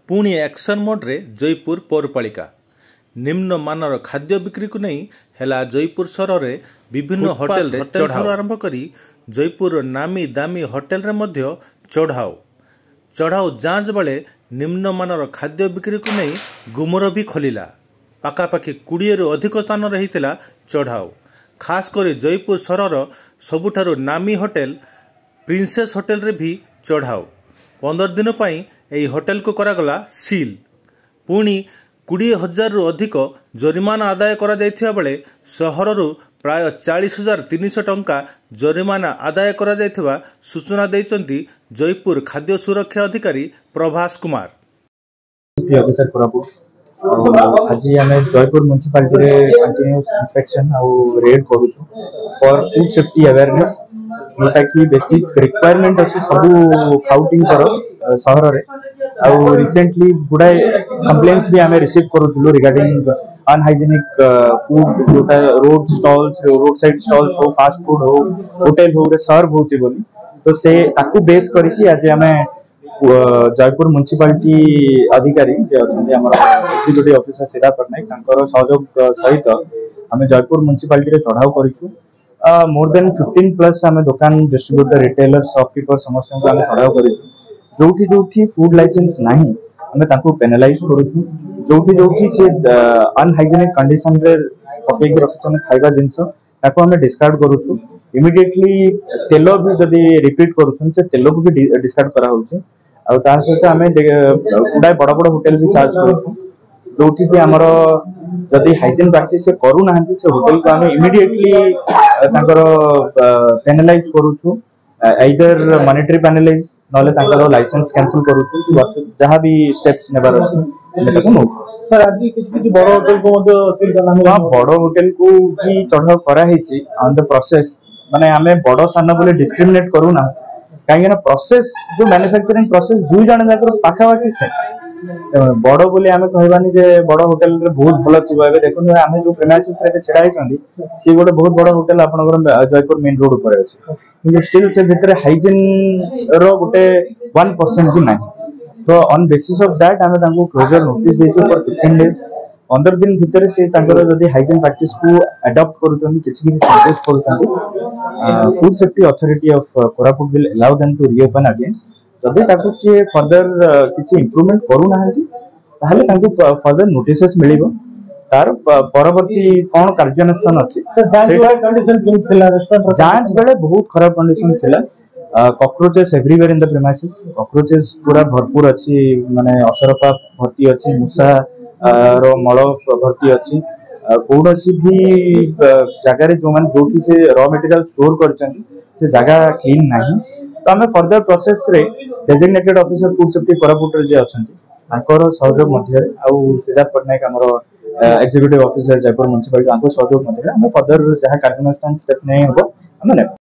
पुणी एक्शन मोड्रे जयपुर पौरपालिका निम्न मानर खाद्य बिक्री को नहीं हेला जयपुर सहर में विभिन्न होटेल रे चढ़ाऊ आरंभ करी जयपुर नामी दामी होटेल रे मध्य चढ़ाऊ जांच बेले निम्न मानर खाद्य बिक्री को नहीं गुमर भी खोलिला। पाखापाखि 20 रु अधिक स्थान रही चढ़ाऊ खास कर जयपुर सहर सबुठारु नामी होटेल प्रिंसेस होटेल रे भी चढ़ाऊ 15 दिन पाई एही होटेल को करागला सील। पुणी 20,000 रु अधिक जरिमाना आदाय करा जायथिबा बेले सहररु प्राय 40,300 टंका जरिमाना आदाय करा जायथिबा सूचना दैचंती जयपुर खाद्य सुरक्षा अधिकारी प्रभास कुमार। आज आम जयपुर म्युनिसिपालिटी रे कंटिन्यूस इंस्पेक्शन और रेड करूँ फॉर फूड सेफ्टी अवेयरनेस जोटा कि बेसिक रिक्वायरमेंट अच्छे सब खाउटिंग सहर रे आउ रिसेंटली गुड़ाए कंप्लेन्स भी आम रिसीव करूँ रिगार्डिंग अनहाइजेनिक फूड जोटा road stalls road side stalls हो फास्ट फूड हो होटेल हो सर्व होची बोली तो से ताकू बेस करके आज आम जयपुर म्युनिसिपालिटी अधिकारी एग्जीक्यूटिव ऑफिसर सीधा पट्टनायक सहयोग सहित आम जयपुर म्युनिसिपालिटी चढ़ाऊ करूँ मोर देन 15+ आम दुकान डिस्ट्रीब्यूटर रिटेलर शॉपकीपर समस्त आम चढ़ाऊ करूँ जोठी जोठी फूड लाइसेंस नहीं आम पेनालाइज करूँ जोठी जोठी से अनहाइजेनिक कंडीशन रे पकईक रखुन खाଇବା जिनस ताको आम डिस्कार्ड करूँ इमिडिएटली तेल भी जदि रिपीट करूँ से तेल को भी डिस्कार्ड करा होउछि आ ता सहित आम गुड़ाए बड़ बड़ होटेल भी चार्ज करूँ जोठी भी आमर जदि हाइजीन प्रैक्टिस करू ना से होटेल को आम इमिडिएटली पेनालाइज करूँ आइदर मॉनेटरी पेनालाइज ना लाइसेंस कैंसिल करूँ जहाँ भी स्टेप्स नेबार अच्छे सर आज किसी बड़ होटेल को बड़ होटेल को भी चढ़ाऊ कराई ऑन द प्रोसेस माने आम बड़ सान बोले डिस्क्रिमिनेट करूना कहीं प्रोसेस जो मैन्युफैक्चरिंग प्रोसेस दुई जन जाकर पाखापाखि से बड़ बोली आम कहबानी जे बड़ होटेल रे बहुत भल थी देखो आम जो प्रेमाइसिस रे छेड़ा होती सी गोटे बहुत बड़ होटेल आपनकर जयपुर मेन रोड पर अच्छे स्टिल से भितर हाइजीन रो गोटे 1% भी ना तो ऑन बेसिस ऑफ दैट आम क्लोजर नोटिस देछु फॉर 15 डेज 15 दिन भितर से जदि हाइजीन प्रैक्टिस को अडॉप्ट करूछन किछि चेंजेस करूछन food safety authority of Koraput will allow them to reopen again जदि ताको से फर्दर किछि इंप्रूवमेंट करू नाहंती ताहले ताको फर्दर नोटिसेस मिलिबो तार परवर्ती कोन कार्यानुष्ठान अछि कंडीशन केम थिला रेस्टोरेंट जांच बेले बहुत खराब कंडीशन थिला cockroaches everywhere in the premises cockroaches पूरा भरपूर अच्छी माने असरपा भर्ती अच्छी मूसा रो मल भर्ती अच्छी कौन भी जगार जो मैंने जो से रॉ मटेरियल स्टोर कर जगह क्लीन नहीं तो आम फर्दर प्रोसेस रे designated officer food safety Koraput जे अच्छा सहयोग मध्य सिद्धार्थ पट्टनायक आमर एग्जीक्यूटिव ऑफिसर जयपुर म्युनिसिपालिटी सहयोग मध्य फर्दर जहाँ कार्यानुष्ठान स्टेप नहीं हम